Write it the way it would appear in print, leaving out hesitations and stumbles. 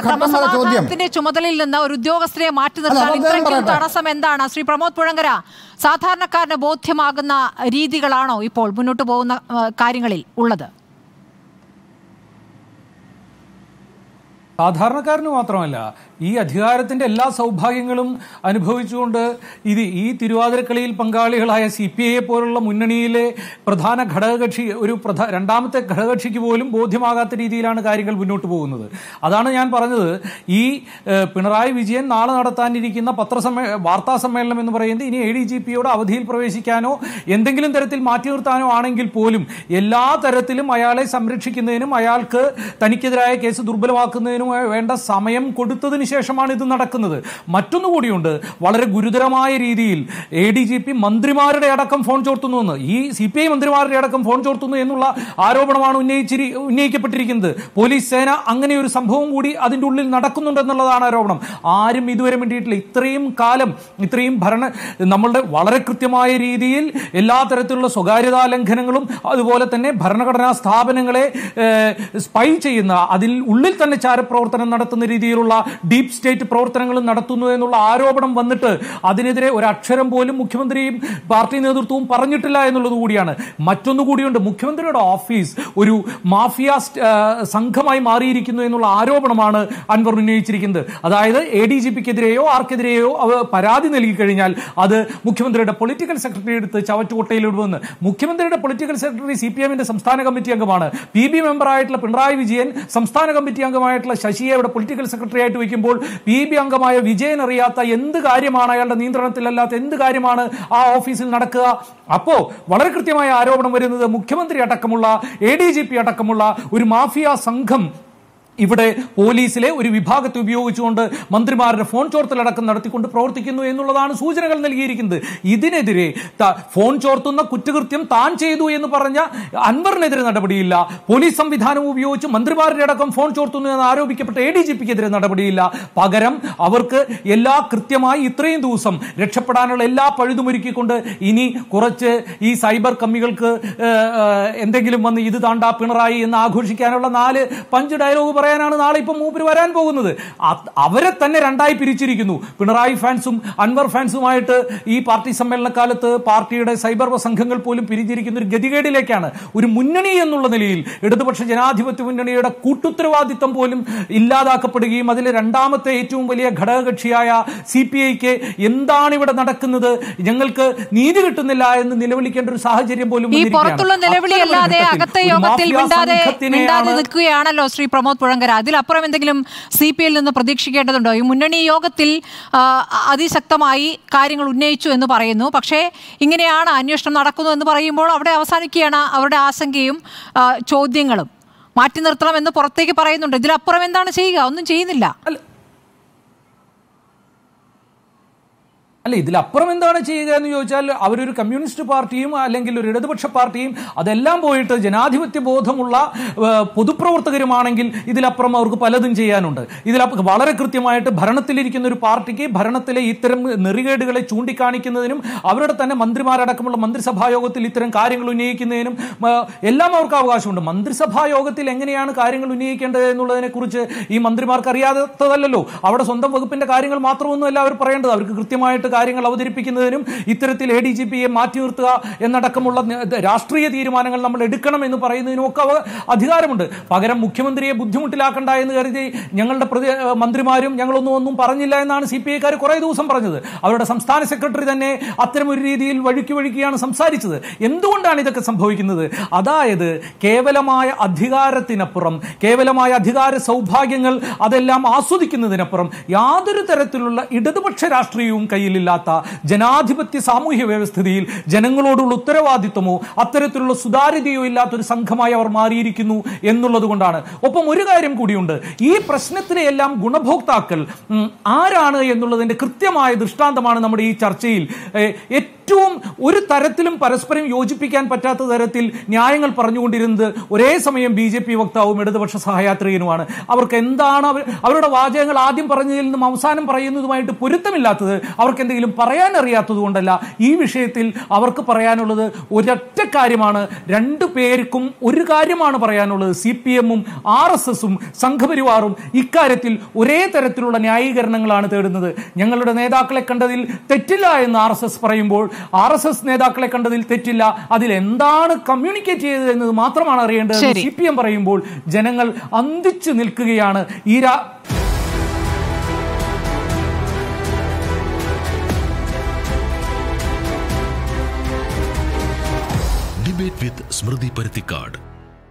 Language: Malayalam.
ക്രമസമാധാനത്തിന്റെ ചുമതലയിൽ നിന്ന് ഒരു ഉദ്യോഗസ്ഥരെ മാറ്റി നിർത്താൻ ഇത്രയ്ക്കും തടസ്സം എന്താണ്? ശ്രീ പ്രമോദ് പുഴങ്കര, സാധാരണക്കാരന് ബോധ്യമാകുന്ന രീതികളാണോ ഇപ്പോൾ മുന്നോട്ട് പോകുന്ന കാര്യങ്ങളിൽ ഉള്ളത്? സാധാരണക്കാരന് മാത്രമല്ല, ഈ അധികാരത്തിന്റെ എല്ലാ സൗഭാഗ്യങ്ങളും അനുഭവിച്ചുകൊണ്ട് ഈ തിരുവാതിരക്കളിയിൽ പങ്കാളികളായ CPI പോലുള്ള മുന്നണിയിലെ പ്രധാന ഘടകകക്ഷി, രണ്ടാമത്തെ ഘടകകക്ഷിക്ക് പോലും ബോധ്യമാകാത്ത രീതിയിലാണ് കാര്യങ്ങൾ മുന്നോട്ട് പോകുന്നത്. അതാണ് ഞാൻ പറഞ്ഞത്. ഈ പിണറായി വിജയൻ നാളെ നടത്താനിരിക്കുന്ന വാർത്താ സമ്മേളനം എന്ന് പറയുന്നത് ഇനി ADGPയോട് അവധിയിൽ പ്രവേശിക്കാനോ എന്തെങ്കിലും തരത്തിൽ മാറ്റി നിർത്താനോ ആണെങ്കിൽ പോലും എല്ലാ തരത്തിലും അയാളെ സംരക്ഷിക്കുന്നതിനും അയാൾക്ക് തനിക്കെതിരായ കേസ് ദുർബലമാക്കുന്നതിനും വേണ്ട സമയം കൊടുത്തതിന് ശേഷമാണ് ഇത് നടക്കുന്നത്. മറ്റൊന്നുകൂടിയുണ്ട്, വളരെ ഗുരുതരമായ രീതിയിൽ ADGP മന്ത്രിമാരുടെ അടക്കം ഫോൺ ചോർത്തുന്നു, ഈ CPI മന്ത്രിമാരുടെ അടക്കം ഫോൺ ചോർത്തുന്നു എന്നുള്ള ആരോപണമാണ് ഉന്നയിക്കപ്പെട്ടിരിക്കുന്നത്. പോലീസ് സേന അങ്ങനെ ഒരു സംഭവം കൂടി അതിൻ്റെ ഉള്ളിൽ നടക്കുന്നുണ്ടെന്നുള്ളതാണ് ആരോപണം. ആരും ഇതുവരെ വേണ്ടിയിട്ടില്ല. ഇത്രയും കാലം നമ്മളുടെ വളരെ കൃത്യമായ രീതിയിൽ എല്ലാ തരത്തിലുള്ള സ്വകാര്യതാ ലംഘനങ്ങളും അതുപോലെ തന്നെ ഭരണഘടനാ സ്ഥാപനങ്ങളെ സ്പൈ ചെയ്യുന്ന, അതിൽ ഉള്ളിൽ തന്നെ ചാരപ്രവർത്തനം നടത്തുന്ന രീതിയിലുള്ള ഡീപ് സ്റ്റേറ്റ് പ്രവർത്തനങ്ങളും നടത്തുന്നു എന്നുള്ള ആരോപണം വന്നിട്ട് അതിനെതിരെ ഒരു അക്ഷരം പോലും മുഖ്യമന്ത്രിയും പാർട്ടി നേതൃത്വവും പറഞ്ഞിട്ടില്ല എന്നുള്ളത് കൂടിയാണ്. മറ്റൊന്നുകൂടിയുണ്ട്, മുഖ്യമന്ത്രിയുടെ ഓഫീസ് ഒരു മാഫിയ സംഘമായി മാറിയിരിക്കുന്നു എന്നുള്ള ആരോപണമാണ് അൻവർ ഉന്നയിച്ചിരിക്കുന്നത്. അതായത് ADGPക്കെതിരെയോ ആർക്കെതിരെയോ പരാതി നൽകി കഴിഞ്ഞാൽ അത് മുഖ്യമന്ത്രിയുടെ പൊളിറ്റിക്കൽ സെക്രട്ടറി എടുത്ത് ചവറ്റുകൊട്ടയിലിടുമെന്ന്. മുഖ്യമന്ത്രിയുടെ പൊളിറ്റിക്കൽ സെക്രട്ടറി CPMന്റെ സംസ്ഥാന കമ്മിറ്റി അംഗമാണ്. PB മെമ്പറായിട്ടുള്ള പിണറായി വിജയൻ സംസ്ഥാന കമ്മിറ്റി അംഗമായിട്ടുള്ള ശശിയെ ഇവിടെ പൊളിറ്റിക്കൽ സെക്രട്ടറി ആയിട്ട് വയ്ക്കുമ്പോൾ PB അംഗമായ വിജയൻ അറിയാത്ത എന്ത് കാര്യമാണ്, അയാളുടെ നിയന്ത്രണത്തിലല്ലാത്ത എന്ത് കാര്യമാണ് ആ ഓഫീസിൽ നടക്കുക? അപ്പോ വളരെ കൃത്യമായ ആരോപണം വരുന്നത് മുഖ്യമന്ത്രി അടക്കമുള്ള ADGP അടക്കമുള്ള ഒരു മാഫിയ സംഘം ഇവിടെ പോലീസിലെ ഒരു വിഭാഗത്തെ ഉപയോഗിച്ചുകൊണ്ട് മന്ത്രിമാരുടെ ഫോൺ ചോർത്തലടക്കം നടത്തിക്കൊണ്ട് പ്രവർത്തിക്കുന്നു എന്നുള്ളതാണ് സൂചനകൾ നൽകിയിരിക്കുന്നത്. ഇതിനെതിരെ ഫോൺ ചോർത്തുന്ന കുറ്റകൃത്യം താൻ ചെയ്തു എന്ന് പറഞ്ഞ അൻവറിനെതിരെ നടപടിയില്ല. പോലീസ് സംവിധാനം ഉപയോഗിച്ച് മന്ത്രിമാരുടെ അടക്കം ഫോൺ ചോർത്തുന്നു എന്ന് ആരോപിക്കപ്പെട്ട ADGPക്കെതിരെ നടപടിയില്ല. പകരം അവർക്ക് എല്ലാ കൃത്യമായി ഇത്രയും ദിവസം രക്ഷപ്പെടാനുള്ള എല്ലാ പഴുതുമൊരുക്കിക്കൊണ്ട് ഇനി കുറച്ച് ഈ സൈബർ കമ്മികൾക്ക് എന്തെങ്കിലും വന്ന് ഇത് താണ്ടാ പിണറായി എന്ന് ആഘോഷിക്കാനുള്ള 4 പഞ്ച് ഡയലോഗ് പറയാനാണ് നാളെ ഇപ്പം മൂപ്പര് വരാൻ പോകുന്നത്. അവരെ തന്നെ രണ്ടായി പിരിച്ചിരിക്കുന്നു. പിണറായി ഫാൻസും അൻവർ ഫാൻസുമായിട്ട് ഈ പാർട്ടി സമ്മേളനകാലത്ത് പാർട്ടിയുടെ സൈബർ സംഘങ്ങൾ പോലും പിരിഞ്ഞിരിക്കുന്ന ഒരു ഗതികേടിലേക്കാണ്. ഒരു മുന്നണി എന്നുള്ള നിലയിൽ ഇടതുപക്ഷ ജനാധിപത്യ മുന്നണിയുടെ കൂട്ടുത്തരവാദിത്വം പോലും ഇല്ലാതാക്കപ്പെടുകയും അതിലെ രണ്ടാമത്തെ ഏറ്റവും വലിയ ഘടകകക്ഷിയായ CPIക്ക് എന്താണ് ഇവിടെ നടക്കുന്നത്, ഞങ്ങൾക്ക് നീതി കിട്ടുന്നില്ല എന്ന് നിലവിളിക്കേണ്ട ഒരു സാഹചര്യം പോലും നിൽക്കുകയാണല്ലോ ശ്രീ പ്രമോദ് പുഴങ്കര. അതിലപ്പുറം എന്തെങ്കിലും CPIയിൽ നിന്ന് പ്രതീക്ഷിക്കേണ്ടതുണ്ടോ? ഈ മുന്നണി യോഗത്തിൽ അതിശക്തമായി കാര്യങ്ങൾ ഉന്നയിച്ചു എന്ന് പറയുന്നു. പക്ഷേ ഇങ്ങനെയാണ് അന്വേഷണം നടക്കുന്നു എന്ന് പറയുമ്പോൾ അവിടെ അവസാനിക്കുകയാണ് അവരുടെ ആശങ്കയും ചോദ്യങ്ങളും. മാറ്റി നിർത്തണം എന്ന് പുറത്തേക്ക് പറയുന്നുണ്ട്. ഇതിലപ്പുറം എന്താണ് ചെയ്യുക? ഒന്നും ചെയ്യുന്നില്ല. അല്ല, ഇതിലപ്പുറം എന്താണ് ചെയ്യുക എന്ന് ചോദിച്ചാൽ അവരൊരു കമ്മ്യൂണിസ്റ്റ് പാർട്ടിയും അല്ലെങ്കിൽ ഒരു ഇടതുപക്ഷ പാർട്ടിയും അതെല്ലാം പോയിട്ട് ജനാധിപത്യ ബോധമുള്ള പൊതുപ്രവർത്തകരുമാണെങ്കിൽ ഇതിലപ്പുറം അവർക്ക് പലതും ചെയ്യാനുണ്ട്. വളരെ കൃത്യമായിട്ട് ഭരണത്തിലിരിക്കുന്ന ഒരു പാർട്ടിക്ക് ഭരണത്തിലെ ഇത്തരം നെറികേടുകളെ ചൂണ്ടിക്കാണിക്കുന്നതിനും അവരുടെ തന്നെ മന്ത്രിമാരടക്കമുള്ള മന്ത്രിസഭാ യോഗത്തിൽ ഇത്തരം കാര്യങ്ങൾ ഉന്നയിക്കുന്നതിനും എല്ലാം അവർക്ക് അവകാശമുണ്ട്. മന്ത്രിസഭാ യോഗത്തിൽ എങ്ങനെയാണ് കാര്യങ്ങൾ ഉന്നയിക്കേണ്ടത് എന്നുള്ളതിനെ കുറിച്ച് ഈ മന്ത്രിമാർക്ക് അറിയാത്തതല്ലോ. അവിടെ സ്വന്തം വകുപ്പിന്റെ കാര്യങ്ങൾ മാത്രമൊന്നുമല്ല അവർ പറയേണ്ടത്. അവർക്ക് കൃത്യമായിട്ട് കാര്യങ്ങൾ അവതരിപ്പിക്കുന്നതിനും ഇത്തരത്തിൽ ADGPയെ മാറ്റി നിർത്തുക എന്നടക്കമുള്ള രാഷ്ട്രീയ തീരുമാനങ്ങൾ നമ്മൾ എടുക്കണം എന്ന് പറയുന്നതിനും ഒക്കെ അധികാരമുണ്ട്. പകരം മുഖ്യമന്ത്രിയെ ബുദ്ധിമുട്ടിലാക്കണ്ട എന്ന് കരുതി ഞങ്ങളുടെ മന്ത്രിമാരും ഞങ്ങളൊന്നും പറഞ്ഞില്ല എന്നാണ് CPIക്കാർ കുറേ ദിവസം പറഞ്ഞത്. അവരുടെ സംസ്ഥാന സെക്രട്ടറി തന്നെ അത്തരമൊരു രീതിയിൽ വഴുക്കിയാണ് സംസാരിച്ചത്. എന്തുകൊണ്ടാണ് ഇതൊക്കെ സംഭവിക്കുന്നത്? അതായത് കേവലമായ അധികാരത്തിനപ്പുറം, കേവലമായ അധികാര സൗഭാഗ്യങ്ങൾ അതെല്ലാം ആസ്വദിക്കുന്നതിനപ്പുറം യാതൊരു തരത്തിലുള്ള ഇടതുപക്ഷ രാഷ്ട്രീയവും കയ്യിൽ ജനാധിപത്യ സാമൂഹ്യ വ്യവസ്ഥിതിയിൽ ജനങ്ങളോടുള്ള ഉത്തരവാദിത്വമോ അത്തരത്തിലുള്ള സുതാര്യതയോ ഇല്ലാത്തൊരു സംഘമായി അവർ മാറിയിരിക്കുന്നു എന്നുള്ളത് കൊണ്ടാണ്. ഒപ്പം ഒരു കാര്യം കൂടിയുണ്ട്, ഈ പ്രശ്നത്തിലെ എല്ലാം ഗുണഭോക്താക്കൾ ആരാണ് എന്നുള്ളതിന്റെ കൃത്യമായ ദൃഷ്ടാന്തമാണ് നമ്മുടെ ഈ ചർച്ചയിൽ ഏറ്റവും ഒരു തരത്തിലും പരസ്പരം യോജിപ്പിക്കാൻ പറ്റാത്ത തരത്തിൽ ന്യായങ്ങൾ പറഞ്ഞുകൊണ്ടിരുന്നത് ഒരേ സമയം BJP വക്താവും ഇടതുപക്ഷ സഹയാത്രികനുമാണ്. അവർക്ക് എന്താണ് അവരുടെ വാചകങ്ങൾ ആദ്യം പറഞ്ഞതിൽ നിന്നും അവസാനം പറയുന്നതുമായിട്ട് പൊരുത്തമില്ലാത്തത് അവർക്ക് എന്തെങ്കിലും പറയാൻ അറിയാത്തത് കൊണ്ടല്ല. ഈ വിഷയത്തിൽ അവർക്ക് പറയാനുള്ളത് ഒരൊറ്റ കാര്യമാണ്. രണ്ടു പേർക്കും ഒരു കാര്യമാണ് പറയാനുള്ളത്. CPM-ഉം RSS-ഉം സംഘപരിവാറും ഇക്കാര്യത്തിൽ ഒരേ തരത്തിലുള്ള ന്യായീകരണങ്ങളാണ് തേടുന്നത്. ഞങ്ങളുടെ നേതാക്കളെ കണ്ടതിൽ തെറ്റില്ല എന്ന് RSS പറയുമ്പോൾ RSS നേതാക്കളെ കണ്ടതിൽ തെറ്റില്ല, അതിൽ എന്താണ് കമ്മ്യൂണിക്കേറ്റ് ചെയ്തത് എന്നത് മാത്രമാണ് അറിയേണ്ടത്. CPM പറയുമ്പോൾ ജനങ്ങൾ അന്തിച്ചു നിൽക്കുകയാണ്. Debate with Smriti Paruthikad.